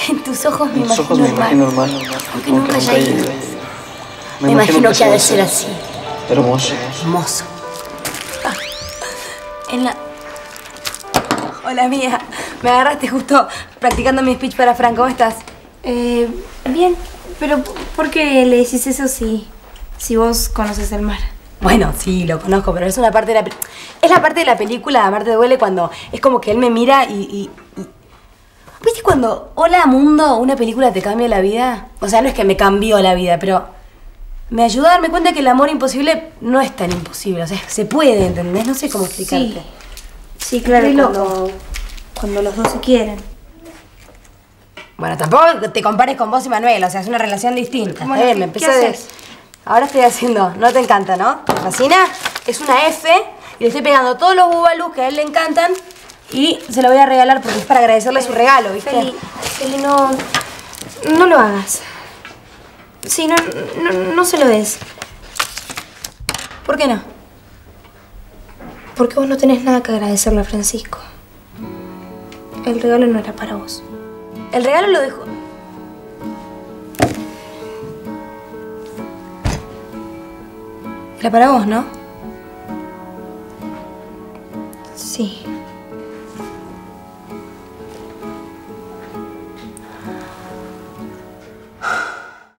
En tus ojos me En tus ojos imagino me el imagino mar. el mar. Aunque nunca haya ido. Me imagino que ha de ser así. Hermoso. Hermoso. En la... Hola, mía. Me agarraste justo practicando mi speech para Fran. ¿Cómo estás? Bien. Pero, ¿por qué le decís eso si vos conoces el mar? Bueno, sí, lo conozco, pero es una parte de la... Es la parte de la película Amarte duele cuando es como que él me mira y... ¿Viste cuando Hola Mundo, una película te cambia la vida? O sea, no es que me cambió la vida, pero me ayudó a darme cuenta que el amor imposible no es tan imposible. O sea, se puede, ¿entendés? No sé cómo explicarte. Sí, claro, cuando los dos se quieren. Bueno, tampoco te compares con vos y Manuel, o sea, es una relación distinta. Bueno, Me ¿qué empecé haces? Ahora estoy haciendo, no te encanta, ¿no? ¿Te fascina? Es una F y le estoy pegando todos los bubalus que a él le encantan y se lo voy a regalar porque es para agradecerle su regalo, ¿viste? Feli, no lo hagas. Sí, no se lo des. ¿Por qué no? Porque vos no tenés nada que agradecerle a Francisco. El regalo no era para vos. El regalo lo dejó... Era para vos, ¿no? Sí.